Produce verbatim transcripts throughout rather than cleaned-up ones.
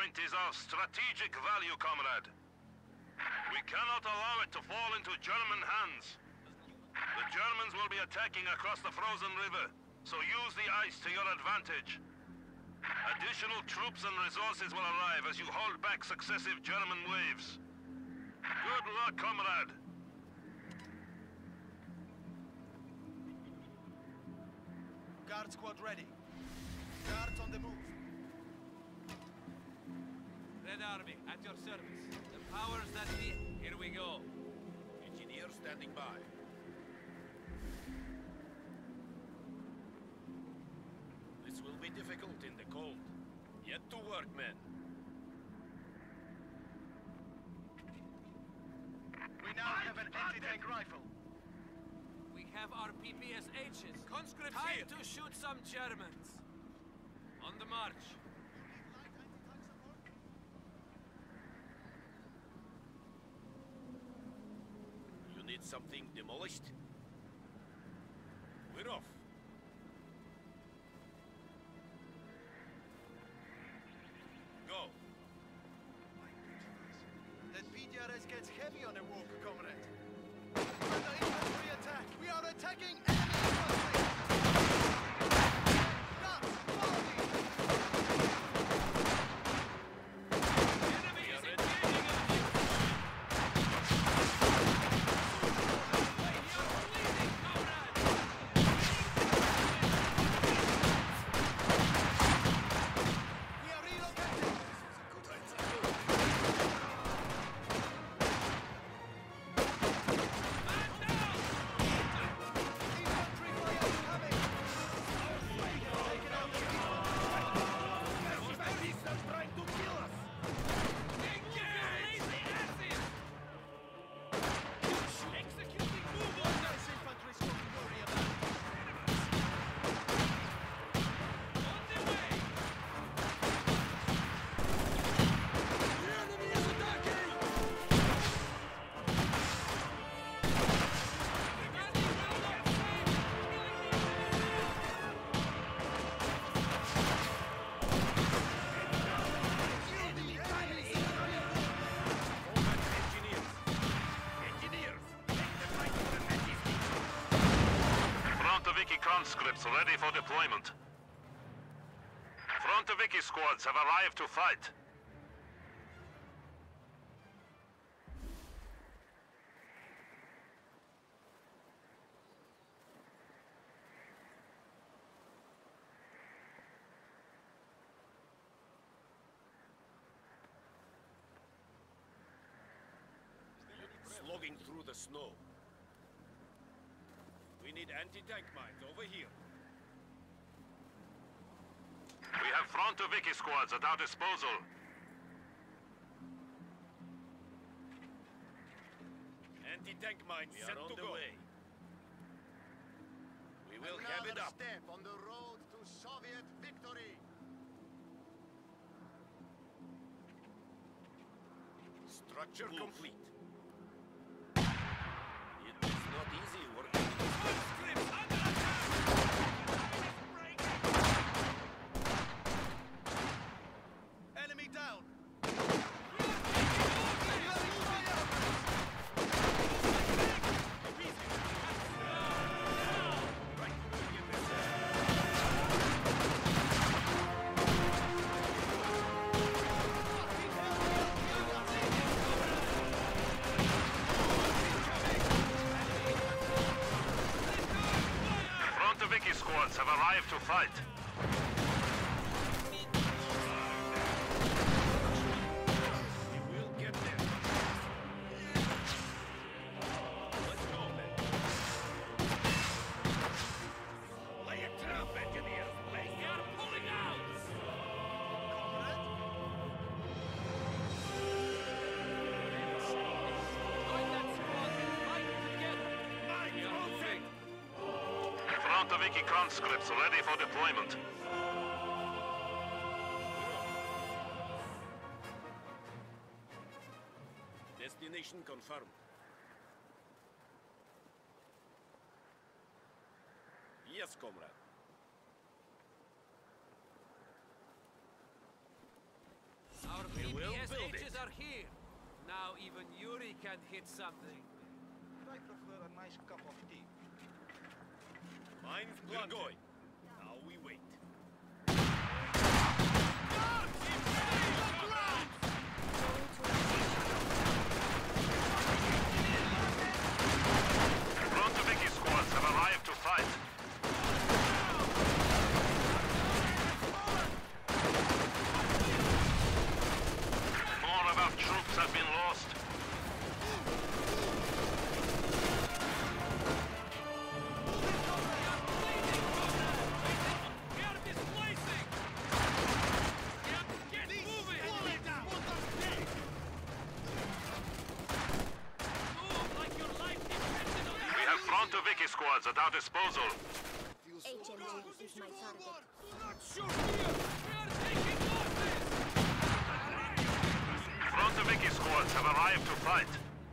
point is of strategic value, comrade. We cannot allow it to fall into German hands. The Germans will be attacking across the frozen river, so use the ice to your advantage. Additional troops and resources will arrive as you hold back successive German waves. Good luck, comrade. Guard squad ready. Guards on the move. Red Army, at your service. The powers that be. Here we go. Engineer standing by. This will be difficult in the cold. Yet to work, men. We now have an anti-tank rifle. We have our P P S H's. Conscripts Time here. to shoot some Germans. On the march. You need something demolished? We're off. Go. That P D R S gets heavy on a walk, comrade. Under infantry attack! We are attacking enemy infantry! Guns, follow me! Enemy is ready. engaging us! Wait, you're bleeding, comrade! We are relocating! Man down! Infantry fire is coming! Taking out the Fascists trying to kill us! Engage! Lazy asses! Executing move Nice orders! infantry squad to worry about. On the way! The enemy is attacking! Ready, well done, save! Engineers! Engineers! Take the fight to the Majesty! Frontoviki conscripts ready for deployment. Frontoviki squads have arrived to fight. Slogging through the snow. We need anti-tank mines over here. We have Frontoviki squads at our disposal. Anti-tank mines We set are on to the go. way. We will have it Another up. step on the road to Soviet victory. Structure complete. It is not easy working with this. Conscripts under attack! Enemy down. Frontoviki squads have arrived to fight. We will get there. Let's go, men. Lay a trap, engineers. Lay We are pulling out! Join that squad and fight together! mine We are moving! Frontoviki conscripts ready for deployment. Destination confirmed. Yes, comrade. Our Now even Yuri can hit something. I prefer a nice cup of tea. Mine's Glungoy. Now we wait. Frontoviki squads have arrived to fight. More of our troops have been lost. Frontoviki squads at our disposal. H M G is my target. Frontoviki squads have arrived to fight.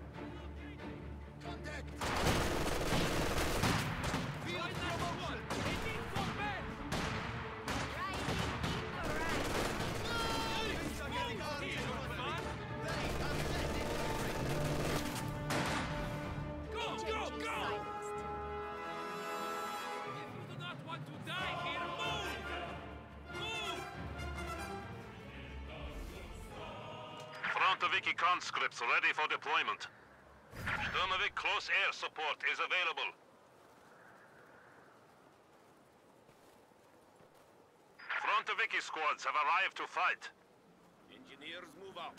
Frontoviki conscripts ready for deployment. Sturmovik close air support is available. Frontoviki squads have arrived to fight. Engineers move out.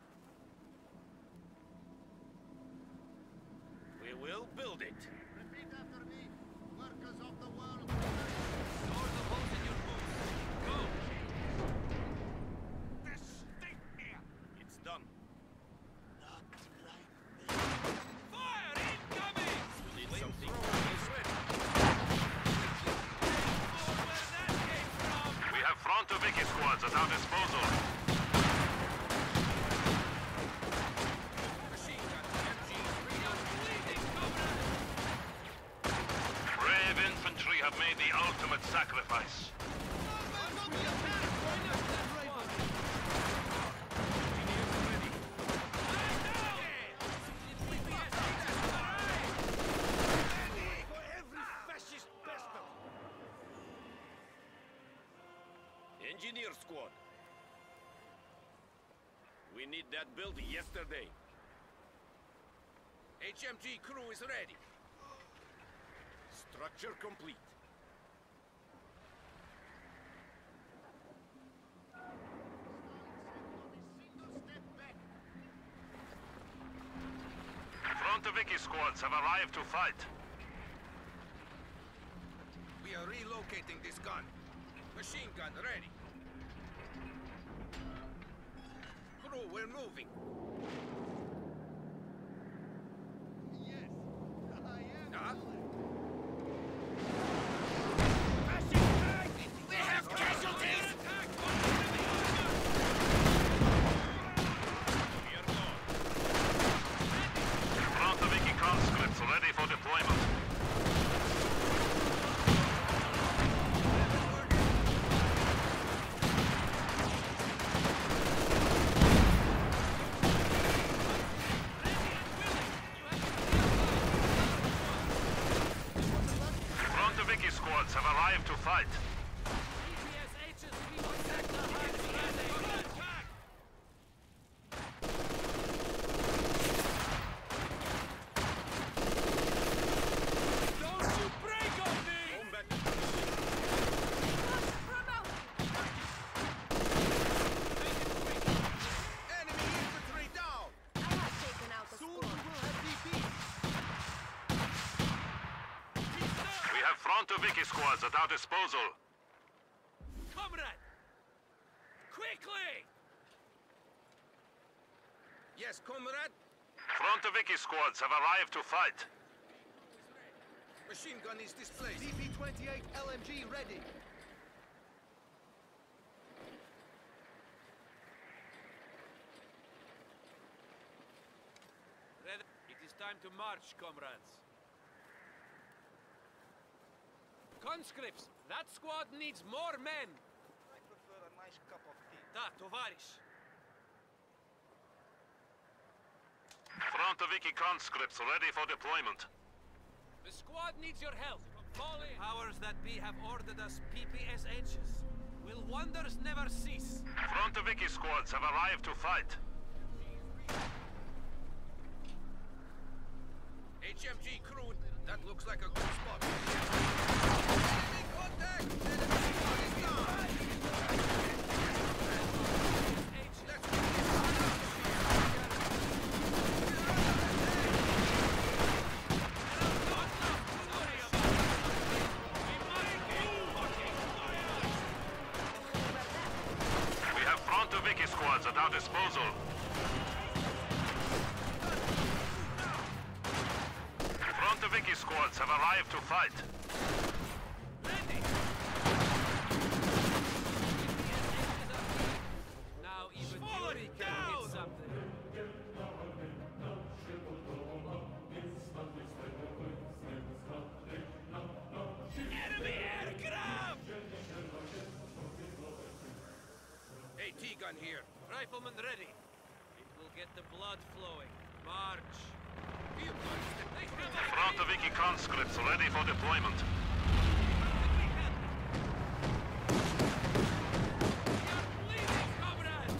We will build it. Repeat after me. Workers of the world. Lower the holes in your boots. Go! It's done. Fire incoming! You need something. Where that came from! We have Frontoviki squads at our disposal. Machine gun, M G, we are bleeding, comrade! Brave infantry have made the ultimate sacrifice. Engineer squad. We need that build yesterday. H M G crew is ready. Structure complete. Frontoviki squads have arrived to fight. We are relocating this gun. Machine gun ready. Crew, we're moving. Yes, I am. Huh? We have casualties! We are gone. Frontoviki conscripts ready for deployment. Frontoviki squads have arrived to fight. Combat. Enemy infantry down! I have taken out the Soon we squad. will have D P. We have Frontoviki squads at our disposal. Comrade! Quickly! Yes, comrade. Frontoviki squads have arrived to fight. Machine gun is displaced. D P twenty-eight L M G ready. Ready. It is time to march, comrades. Conscripts, that squad needs more men. I prefer a nice cup of tea. Da, tovarish. Frontoviki conscripts ready for deployment. The squad needs your help. Fall in. Powers that be have ordered us P P S H's. Will wonders never cease? Frontoviki squads have arrived to fight. H M G crew, that looks like a good spot. Enemy contact! Enemy squad is down! Let's go. We have Frontoviki squads at our disposal. Frontoviki squads have arrived to fight. Ready! Now even Yuri can hit something. Enemy aircraft! AT gun here. Rifleman ready. It will get the blood flowing. March. Field guns. They have us. Frontoviki conscripts ready for deployment. We are bleeding, comrades!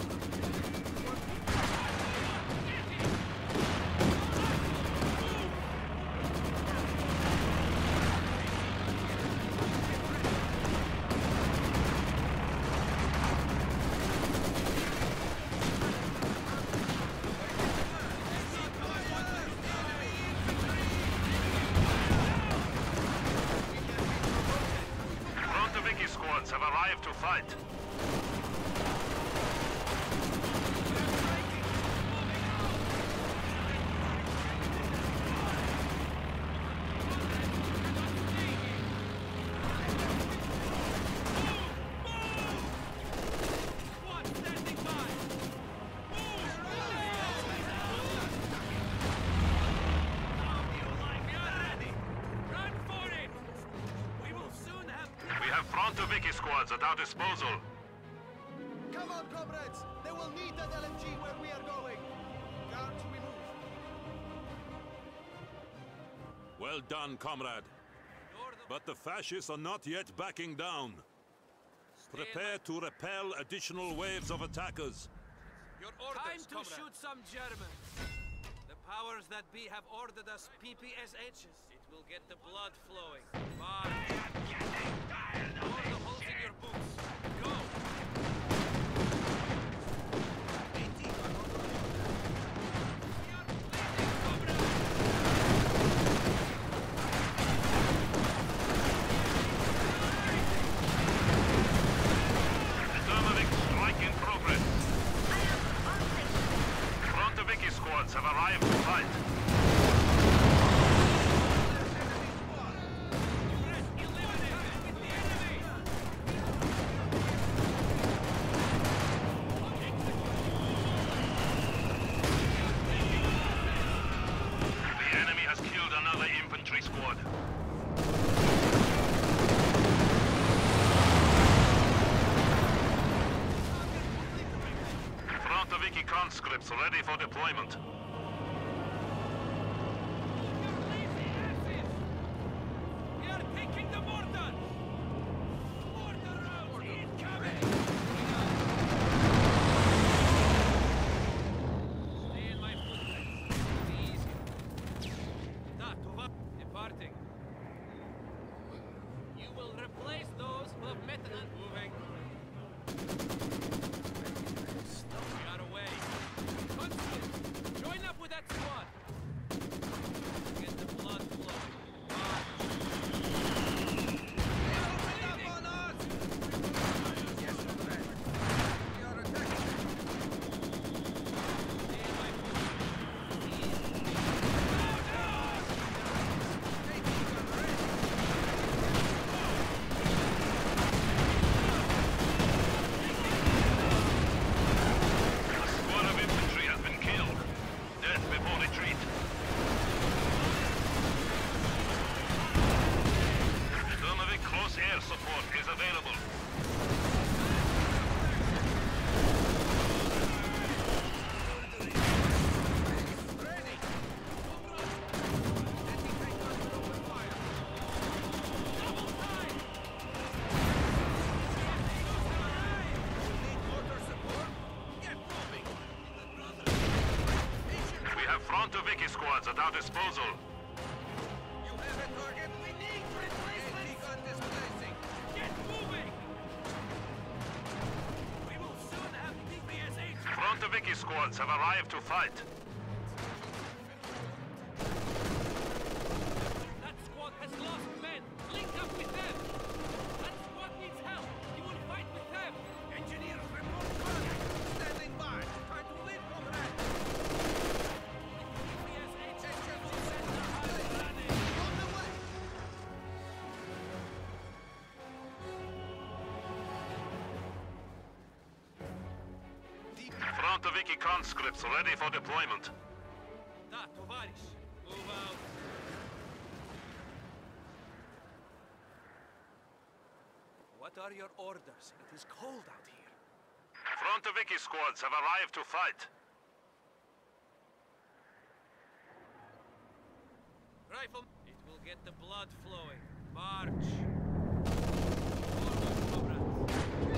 Frontoviki squads have arrived to fight. Squad standing by! How do you like? We are ready! Run for it! We will soon have... We have Frontoviki squads at our disposal. Come on, comrades! They will need that L M G where we are going! Guards, we move! Well done, comrade. You're the... But the fascists are not yet backing down. Prepare to repel additional waves of attackers. Your orders, Time to comrade. Shoot some Germans. The powers that be have ordered us P P S H's. It will get the blood flowing. March. Hold the holes in your boots. Go. AT gun on the way. We are bleeding, comrades. Thermalic strike in progress. I am on station. Frontoviki squads have arrived to fight. Threat eliminated with the enemy. The enemy has killed another infantry squad. Frontoviki conscripts ready for deployment. We are taking the mortar! Mortar rounds incoming! Stay in my footsteps. Be easy. Not over. Departing. You will replace those who have met and moving. We are away. Conscripts, join squads at our disposal. You have a target? We need replacements! Recon displacing! Get moving! We will soon have P P S H. Frontoviki squads have arrived to fight. That squad has lost men. Link up with them. That squad needs help. You will fight with them. Engineers report contact! Standing by! Try to lead, comrade! P P S H Check, check, will check. send their eyes running. On the way! Frontoviki conscripts ready for deployment. Da, tovarish. Move out. What are your orders? It is cold out here. Frontoviki squads have arrived to fight. Rifle. It will get the blood flowing. March. Forward, comrades.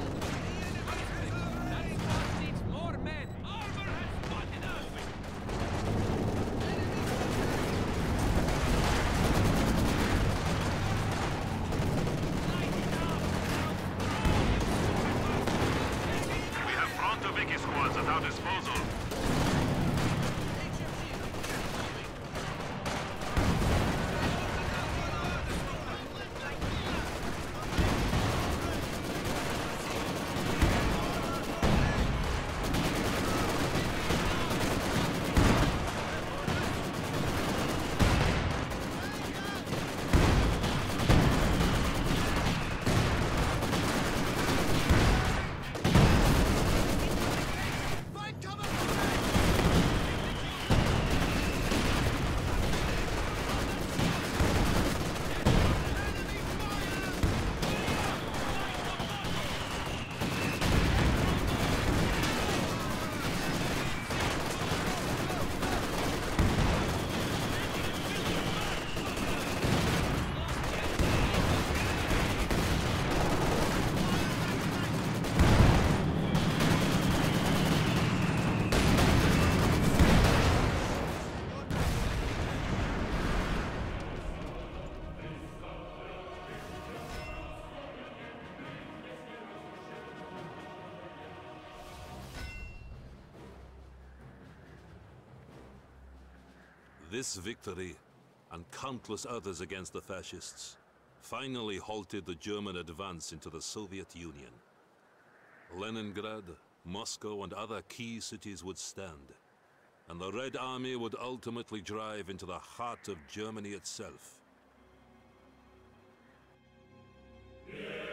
That squad needs more men. Armor has spotted us. Light it up. We have Frontoviki squads at our disposal. Find cover! Enemy fire! This victory, and countless others against the fascists, finally halted the German advance into the Soviet Union. Leningrad, Moscow, and other key cities would stand, and the Red Army would ultimately drive into the heart of Germany itself. Yeah.